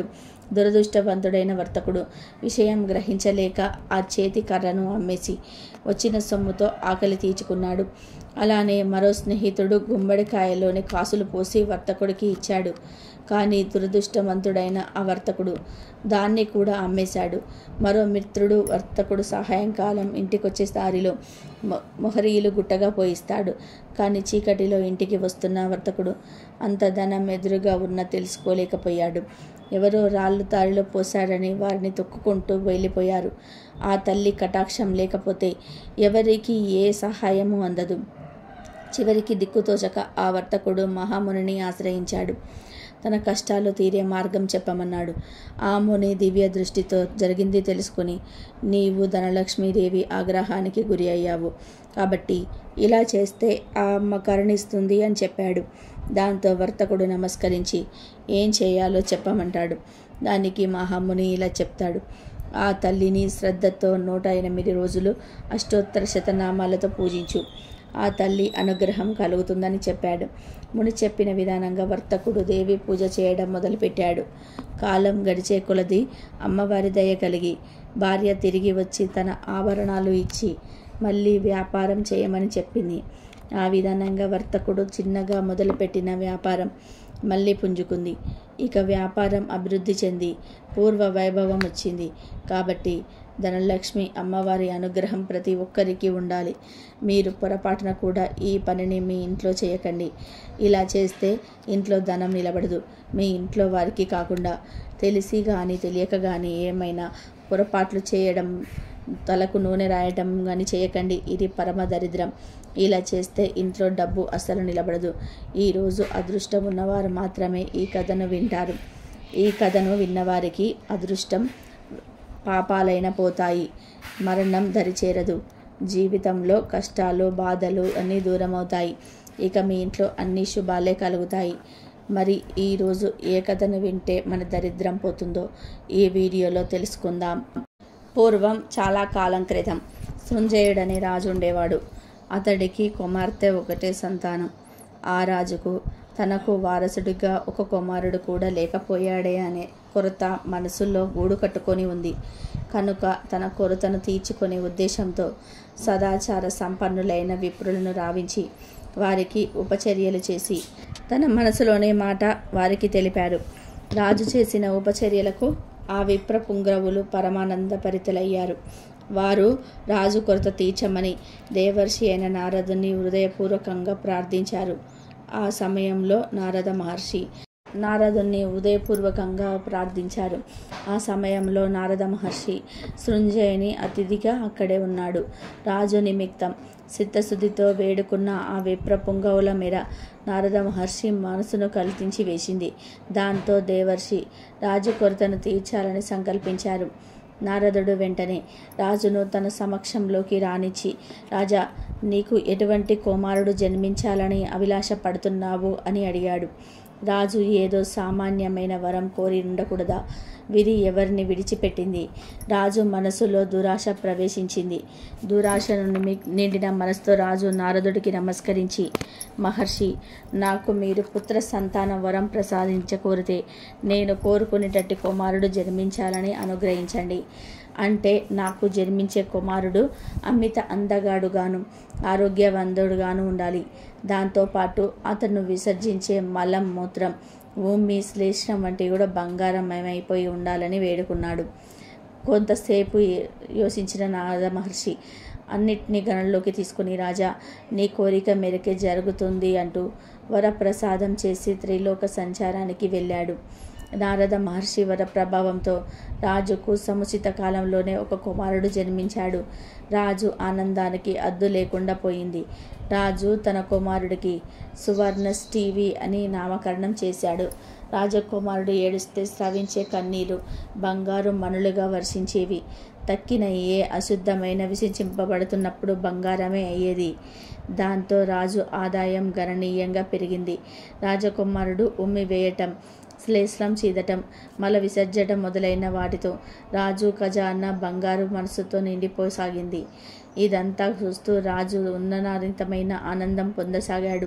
దురదృష్టవంతుడైన వర్తకుడు విషయం గ్రహించలేక ఆ చేతి కర్రను అమ్మేసి వచ్చిన సొమ్ముతో ఆకలి తీర్చుకున్నాడు. అలానే మరో స్నేహితుడు గుమ్మడికాయలోని కాసులు పోసి వర్తకుడికి ఇచ్చాడు. కానీ దురదృష్టవంతుడైన ఆ వర్తకుడు దాన్ని కూడా అమ్మేశాడు. మరో మిత్రుడు వర్తకుడు సాయంకాలం ఇంటికొచ్చే దారిలో మొహరీలు గుట్టగా పోయిస్తాడు. కానీ చీకటిలో ఇంటికి వస్తున్న వర్తకుడు అంత ధనం ఎదురుగా ఉన్నా తెలుసుకోలేకపోయాడు. ఎవరో రాళ్ళు దారిలో పోశాడని వారిని తొక్కుకుంటూ వెళ్ళిపోయారు. ఆ తల్లి కటాక్షం లేకపోతే ఎవరికి ఏ సహాయము అందదు. చివరికి దిక్కుతోచక ఆ వర్తకుడు మహామునిని ఆశ్రయించాడు. తన కష్టాలు తీరే మార్గం చెప్పమన్నాడు. ఆ ముని దివ్య దృష్టితో జరిగింది తెలుసుకుని, నీవు ధనలక్ష్మీదేవి ఆగ్రహానికి గురి అయ్యావు కాబట్టి ఇలా చేస్తే ఆ అమ్మ కరుణిస్తుంది అని చెప్పాడు. దాంతో వర్తకుడు నమస్కరించి ఏం చేయాలో చెప్పమంటాడు. దానికి మహాముని ఇలా చెప్తాడు. ఆ తల్లిని శ్రద్ధతో నూట ఎనిమిది రోజులు అష్టోత్తర శతనామాలతో పూజించు. ఆ తల్లి అనుగ్రహం కలుగుతుందని చెప్పాడు. ముని చెప్పిన విధానంగా వర్తకుడు దేవి పూజ చేయడం మొదలుపెట్టాడు. కాలం గడిచే కొలది అమ్మవారి దయ కలిగి భార్య తిరిగి వచ్చి తన ఆభరణాలు ఇచ్చి మళ్ళీ వ్యాపారం చేయమని చెప్పింది. ఆ విధానంగా వర్తకుడు చిన్నగా మొదలుపెట్టిన వ్యాపారం మళ్ళీ పుంజుకుంది. ఇక వ్యాపారం అభివృద్ధి చెంది పూర్వ వైభవం వచ్చింది. కాబట్టి ధనలక్ష్మి అమ్మవారి అనుగ్రహం ప్రతి ఒక్కరికి ఉండాలి. మీరు పొరపాటున కూడా ఈ పనిని మీ ఇంట్లో చేయకండి. ఇలా చేస్తే ఇంట్లో ధనం నిలబడదు. మీ ఇంట్లో వారికి కాకుండా తెలిసి కానీ తెలియక కానీ ఏమైనా పొరపాట్లు చేయడం, తలకు నూనె రాయడం కానీ చేయకండి. ఇది పరమ దరిద్రం. ఇలా చేస్తే ఇంట్లో డబ్బు అస్సలు నిలబడదు. ఈరోజు అదృష్టం ఉన్నవారు మాత్రమే ఈ కథను వింటారు. ఈ కథను విన్నవారికి అదృష్టం పాపాలైన పోతాయి. మరణం దరిచేరదు. జీవితంలో కష్టాలు బాధలు అన్నీ దూరమవుతాయి. ఇక మీ ఇంట్లో అన్ని శుభాలే కలుగుతాయి. మరి ఈరోజు ఏ కథను వింటే మన దరిద్రం పోతుందో ఈ వీడియోలో తెలుసుకుందాం. పూర్వం చాలా కాలం క్రితం సృంజయుడనే రాజు ఉండేవాడు. అతడికి కుమార్తె ఒకటే సంతానం. ఆ రాజుకు తనకు వారసుడిగా ఒక కుమారుడు కూడా లేకపోయాడే అనే కొరత మనసులో గూడు కట్టుకొని ఉంది. కనుక తన కొరతను తీర్చుకునే ఉద్దేశంతో సదాచార సంపన్నులైన విప్రులను రావించి వారికి ఉపచర్యలు చేసి తన మనసులోనే మాట వారికి తెలిపారు. రాజు చేసిన ఉపచర్యలకు ఆ విప్ర పుంగవులు పరమానంద పరితులయ్యారు. వారు రాజు కొరత తీర్చమని దేవర్షి అయిన నారదుని హృదయపూర్వకంగా ప్రార్థించారు. ఆ సమయంలో నారద మహర్షి నారదుని హృదయపూర్వకంగా ప్రార్థించారు. ఆ సమయంలో నారద మహర్షి సృంజయుని అతిథిగా అక్కడే ఉన్నాడు. రాజు నిమిత్తం చిత్తశుద్ధితో వేడుకున్న ఆ విప్ర పుంగవుల మేర నారద మహర్షి మనసును కల్పించి వేసింది. దాంతో దేవర్షి రాజు కొరతను తీర్చాలని సంకల్పించారు. నారదుడు వెంటనే రాజును తన సమక్షంలోకి రానిచ్చి, రాజా, నీకు ఎటువంటి కుమారుడు జన్మించాలని అభిలాష పడుతున్నావు అని అడిగాడు. రాజు ఏదో సామాన్యమైన వరం కోరి ఉండకూడదా? విధి ఎవరిని విడిచిపెట్టింది? రాజు మనసులో దురాశ ప్రవేశించింది. దురాశను నిండిన మనసుతో రాజు నారదుడికి నమస్కరించి, మహర్షి, నాకు మీరు పుత్ర సంతాన వరం ప్రసాదించకోరితే నేను కోరుకునేటట్టు కుమారుడు జన్మించాలని అనుగ్రహించండి. అంటే నాకు జన్మించే కుమారుడు అమిత అందగాడుగాను ఆరోగ్యవంతుడుగాను ఉండాలి. దాంతోపాటు అతను విసర్జించే మలం మూత్రం భూమి శ్లేష్మం వంటి కూడా బంగారమయమైపోయి ఉండాలని వేడుకున్నాడు. కొంతసేపు యోచించిన నారద మహర్షి అన్నిటినీ గణంలోకి తీసుకుని, రాజా, నీ కోరిక మేరకే జరుగుతుంది అంటూ వరప్రసాదం చేసి త్రిలోక సంచారానికి వెళ్ళాడు. నారద మహర్షి వర ప్రభావంతో రాజుకు సముచిత కాలంలోనే ఒక కుమారుడు జన్మించాడు. రాజు ఆనందానికి అద్దు లేకుండా పోయింది. రాజు తన కుమారుడికి సువర్ణష్ఠీవి అని నామకరణం చేశాడు. రాజకుమారుడు ఏడుస్తే స్రవించే కన్నీరు బంగారు మణులుగా వర్షించేవి. తక్కిన ఏ అశుద్ధమైన విసర్జింపబడుతున్నప్పుడు బంగారమే అయ్యేది. దాంతో రాజు ఆదాయం గణనీయంగా పెరిగింది. రాజకుమారుడు ఉమ్మి వేయటం, శ్లేష్మం చీదటం, మల విసర్జటం మొదలైన వాటితో రాజు ఖజానా బంగారు మనసుతో నిండిపోసాగింది. ఇదంతా చూస్తూ రాజు ఉన్నతారితమైన ఆనందం పొందసాగాడు.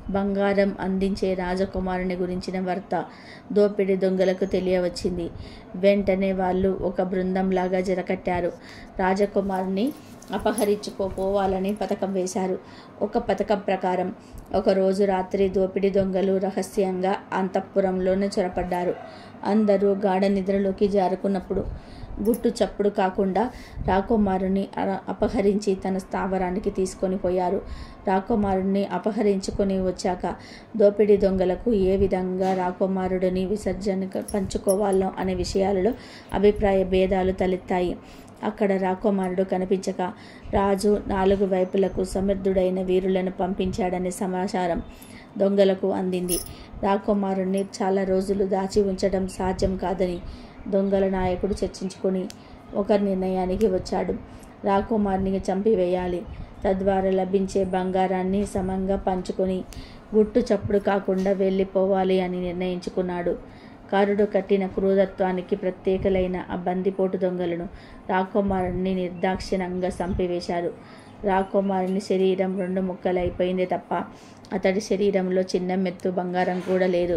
బంగారం అందించే రాజకుమారుని గురించిన వార్త దోపిడీ దొంగలకు తెలియవచ్చింది. వెంటనే వాళ్ళు ఒక బృందంలాగా జరకట్టారు. రాజకుమారుని అపహరించుకోపోవాలని పథకం వేశారు. ఒక పథకం ప్రకారం ఒకరోజు రాత్రి దోపిడీ దొంగలు రహస్యంగా అంతఃపురంలోనే చొరపడ్డారు. అందరూ గాఢ నిద్రలోకి జారుకున్నప్పుడు గుట్టు చప్పుడు కాకుండా రాకుమారుని అపహరించి తన స్థావరానికి తీసుకొని పోయారు. రాకుమారుని అపహరించుకొని వచ్చాక దోపిడీ దొంగలకు ఏ విధంగా రాకుమారుడిని విసర్జన పంచుకోవాలో అనే విషయాలలో అభిప్రాయ భేదాలు తలెత్తాయి. అక్కడ రాకుమారుడు కనిపించక రాజు నాలుగు వైపులకు సమర్థుడైన వీరులను పంపించాడనే సమాచారం దొంగలకు అందింది. రాకుమారుణ్ణి చాలా రోజులు దాచి ఉంచడం సాధ్యం కాదని దొంగల నాయకుడు చర్చించుకొని ఒక నిర్ణయానికి వచ్చాడు. రాకుమారుని చంపివేయాలి. తద్వారా లభించే బంగారాన్ని సమంగా పంచుకొని గుట్టు చప్పుడు కాకుండా వెళ్ళిపోవాలి అని నిర్ణయించుకున్నాడు. కారుడు కట్టిన క్రూరత్వానికి ప్రత్యేకలైన ఆ బందిపోటు దొంగలను రాకుమారుని నిర్దాక్షిణ్యంగా చంపివేశారు. రాకుమారుని శరీరం రెండు ముక్కలైపోయింది తప్ప అతడి శరీరంలో చిన్న మెత్తు బంగారం కూడా లేదు.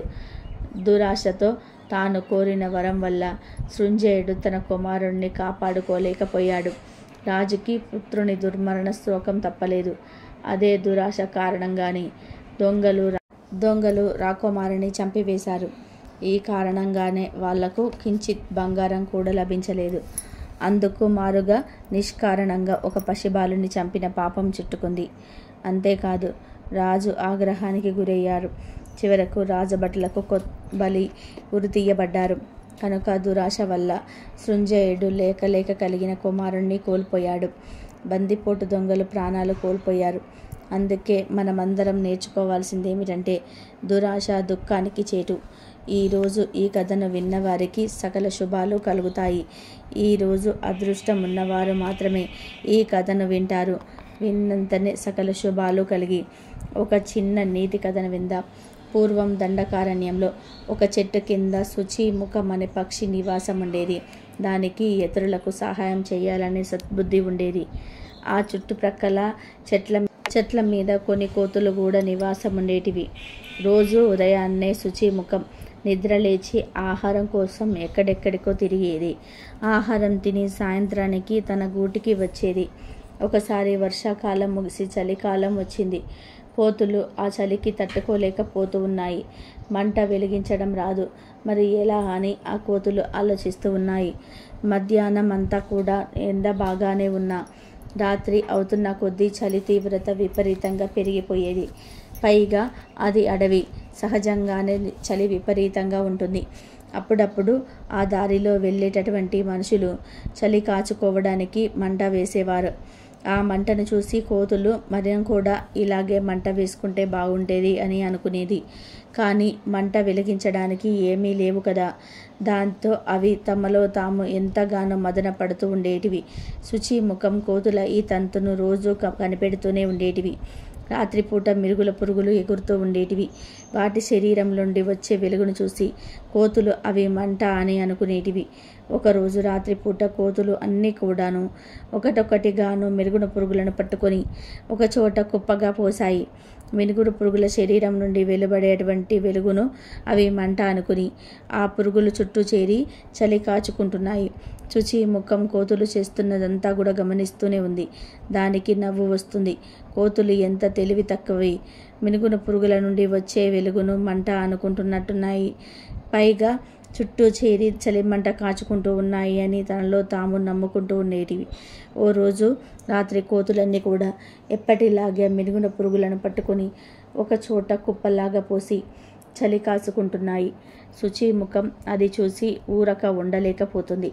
దురాశతో తాను కోరిన వరం వల్ల సృంజయుడు తన కుమారుణ్ణి కాపాడుకోలేకపోయాడు. రాజుకి పుత్రుని దుర్మరణ శ్లోకం తప్పలేదు. అదే దురాశ కారణంగానే దొంగలు దొంగలు రాకుమారుని చంపివేశారు. ఈ కారణంగానే వాళ్లకు కించిత్ బంగారం కూడా లభించలేదు. అందుకు మారుగా నిష్కారణంగా ఒక పసిబాలుని చంపిన పాపం చుట్టుకుంది. అంతేకాదు, రాజు ఆగ్రహానికి గురయ్యారు. చివరకు రాజభటులకు బలి ఉరితీయబడ్డారు. కనుక దురాశ వల్ల సృంజయుడు లేక లేక కలిగిన కుమారుణ్ణి కోల్పోయాడు. బందిపోటు దొంగలు ప్రాణాలు కోల్పోయారు. అందుకే మనమందరం నేర్చుకోవాల్సిందేమిటంటే దురాశ దుఃఖానికి చేటు. ఈరోజు ఈ కథను విన్నవారికి సకల శుభాలు కలుగుతాయి. ఈరోజు అదృష్టం ఉన్నవారు మాత్రమే ఈ కథను వింటారు. విన్నంతనే సకల శుభాలు కలిగి. ఒక చిన్న నీతి కథను విందాం. పూర్వం దండకారణ్యంలో ఒక చెట్టు కింద శుచిముఖం అనే పక్షి నివాసం ఉండేది. దానికి ఇతరులకు సహాయం చేయాలనే సద్బుద్ధి ఉండేది. ఆ చుట్టుప్రక్కల చెట్ల చెట్ల మీద కొన్ని కోతులు కూడా నివాసం ఉండేటివి. రోజు ఉదయాన్నే శుచిముఖం నిద్రలేచి ఆహారం కోసం ఎక్కడెక్కడికో తిరిగేది. ఆహారం తిని సాయంత్రానికి తన గూటికి వచ్చేది. ఒకసారి వర్షాకాలం ముగిసి చలికాలం వచ్చింది. కోతులు ఆ చలికి తట్టుకోలేకపోతూ ఉన్నాయి. మంట వెలిగించడం రాదు. మరి ఎలా అని ఆ కోతులు ఆలోచిస్తూ ఉన్నాయి. మధ్యాహ్నం అంతా కూడా ఎండ బాగానే ఉన్నా రాత్రి అవుతున్న కొద్దీ చలి తీవ్రత విపరీతంగా పెరిగిపోయేది. పైగా అది అడవి. సహజంగానే చలి విపరీతంగా ఉంటుంది. అప్పుడప్పుడు ఆ దారిలో వెళ్ళేటటువంటి మనుషులు చలి కాచుకోవడానికి మంట వేసేవారు. ఆ మంటను చూసి కోతులు మనం కూడా ఇలాగే మంట వేసుకుంటే బాగుండేది అని అనుకునేది. కానీ మంట వెలిగించడానికి ఏమీ లేవు కదా. దాంతో అవి తమలో తాము ఎంతగానో మదన పడుతూ ఉండేటివి. శుచిముఖం కోతుల ఈ తంతును రోజు కనిపెడుతూనే ఉండేటివి. రాత్రిపూట మిరుగుల పురుగులు ఎగురుతూ ఉండేటివి. వాటి శరీరం నుండి వచ్చే వెలుగును చూసి కోతులు అవి మంట అని అనుకునేటివి. ఒకరోజు రాత్రిపూట కోతులు అన్నీ కూడాను ఒకటొకటిగాను మిరుగున పురుగులను పట్టుకొని ఒకచోట కుప్పగా పోసాయి. మినుగురు పురుగుల శరీరం నుండి వెలువడేటువంటి వెలుగును అవి మంట అనుకుని ఆ పురుగులు చుట్టూ చేరి చలి కాచుకుంటున్నాయి. చుచి ముఖం కోతులు చేస్తున్నదంతా కూడా గమనిస్తూనే ఉంది. దానికి నవ్వు వస్తుంది. కోతులు ఎంత తెలివి తక్కువవి. మినుగున పురుగుల నుండి వచ్చే వెలుగును మంట అనుకుంటున్నట్టున్నాయి. పైగా చుట్టూ చేరి చలిమంట కాచుకుంటూ ఉన్నాయి అని తనలో తాము నమ్ముకుంటూ ఉండేటివి. ఓ రోజు రాత్రి కోతులన్నీ కూడా ఎప్పటిలాగే మినుగున పురుగులను పట్టుకొని ఒక చోట కుప్పలాగా పోసి చలి కాచుకుంటున్నాయి. శుచిముఖం అది చూసి ఊరక ఉండలేకపోతుంది.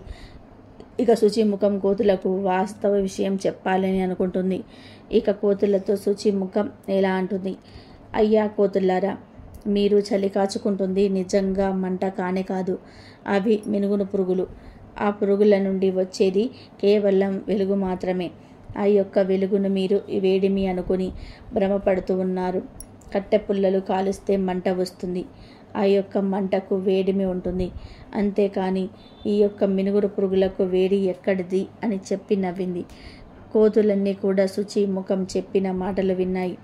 ఇక శుచిముఖం కోతులకు వాస్తవ విషయం చెప్పాలని అనుకుంటుంది. ఇక కోతులతో శుచిముఖం ఎలా అంటుంది, అయ్యా కోతులారా, మీరు చలి కాచుకుంటుంది నిజంగా మంట కానే కాదు. అవి మినుగున పురుగులు. ఆ పురుగుల నుండి వచ్చేది కేవలం వెలుగు మాత్రమే. ఆ యొక్క వెలుగును మీరు వేడిమి అనుకుని భ్రమపడుతూ ఉన్నారు. కట్టె పుల్లలు కాలుస్తే మంట వస్తుంది. ఆ యొక్క మంటకు వేడిమి ఉంటుంది. అంతేకాని ఈ యొక్క మినుగురు పురుగులకు వేడి ఎక్కడిది అని చెప్పి నవ్వింది. కోతులన్నీ కూడా శుచి ముఖం చెప్పిన మాటలు విన్నాయి.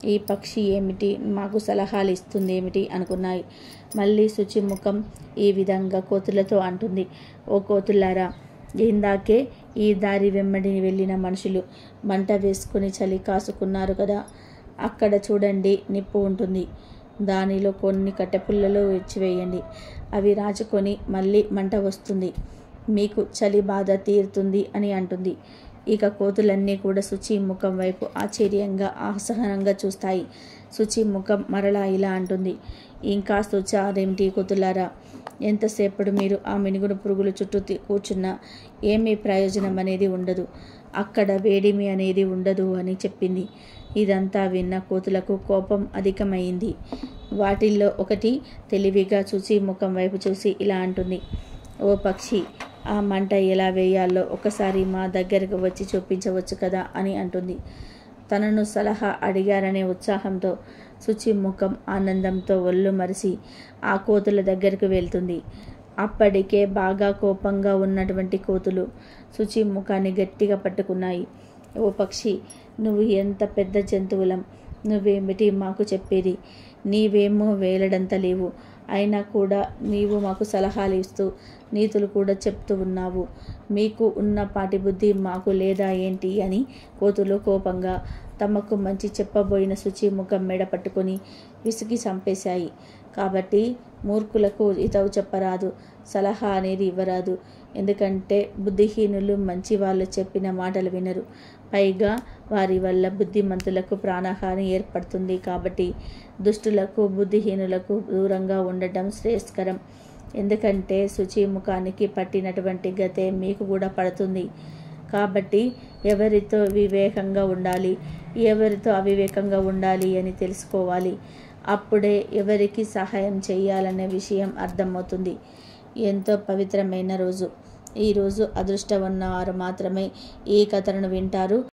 ఈ పక్షి ఏమిటి మాకు సలహాలు ఇస్తుంది ఏమిటి అనుకున్నాయి. మళ్ళీ శుచిముఖం ఈ విధంగా కోతులతో అంటుంది. ఓ కోతులారా, ఇందాకే ఈ దారి వెంబడి వెళ్ళిన మనుషులు మంట వేసుకుని చలి కాసుకున్నారు కదా, అక్కడ చూడండి నిప్పు ఉంటుంది. దానిలో కొన్ని కట్టెపుల్లలు ఇచ్చివేయండి. అవి రాచుకొని మళ్ళీ మంట వస్తుంది. మీకు చలి బాధ తీరుతుంది అని అంటుంది. ఇక కోతులన్నీ కూడా శుచి ముఖం వైపు ఆశ్చర్యంగా అసహనంగా చూస్తాయి. శుచి ముఖం మరలా ఇలా అంటుంది. ఇంకా శుచారేమిటి కోతులారా, ఎంతసేపటి మీరు ఆ మినుగుడు పురుగులు చుట్టూ కూర్చున్నా ఏమీ ప్రయోజనం అనేది ఉండదు. అక్కడ వేడిమి అనేది ఉండదు అని చెప్పింది. ఇదంతా విన్న కోతులకు కోపం అధికమైంది. వాటిల్లో ఒకటి తెలివిగా శుచి ముఖం వైపు చూసి ఇలా అంటుంది. ఓ పక్షి, ఆ మంట ఎలా వేయాలో ఒకసారి మా దగ్గరకు వచ్చి చూపించవచ్చు కదా అని అంటుంది. తనను సలహా అడిగారనే ఉత్సాహంతో శుచి ముఖం ఆనందంతో ఒళ్ళు మరిసి ఆ కోతుల దగ్గరకు వెళ్తుంది. అప్పటికే బాగా కోపంగా ఉన్నటువంటి కోతులు శుచి ముఖాన్ని గట్టిగా పట్టుకున్నాయి. ఓ పక్షి, నువ్వు ఎంత పెద్ద జంతువులం, నువ్వేమిటి మాకు చెప్పేది? నీవేమో వేలడంత లేవు, అయినా కూడా నీవు మాకు సలహాలు ఇస్తూ నీతులు కూడా చెప్తూ ఉన్నావు. మీకు ఉన్న పాటి బుద్ధి మాకు లేదా ఏంటి అని కోతులు కోపంగా తమకు మంచి చెప్పబోయిన శుచి ముఖం మెడ పట్టుకొని విసిగి చంపేశాయి. కాబట్టి మూర్ఖులకు ఇతవు చెప్పరాదు, సలహా అనేది ఇవ్వరాదు. ఎందుకంటే బుద్ధిహీనులు మంచి వాళ్ళు చెప్పిన మాటలు వినరు. పైగా వారి వల్ల బుద్ధిమంతులకు ప్రాణహాని ఏర్పడుతుంది. కాబట్టి దుష్టులకు బుద్ధిహీనులకు దూరంగా ఉండటం శ్రేయస్కరం. ఎందుకంటే శుచి ముఖానికి పట్టినటువంటి గతే మీకు కూడా పడుతుంది. కాబట్టి ఎవరితో వివేకంగా ఉండాలి, ఎవరితో అవివేకంగా ఉండాలి అని తెలుసుకోవాలి. అప్పుడే ఎవరికి సహాయం చేయాలనే విషయం అర్థమవుతుంది. ఎంతో పవిత్రమైన రోజు. ఈరోజు అదృష్టం ఉన్నవారు మాత్రమే ఈ కథలను వింటారు.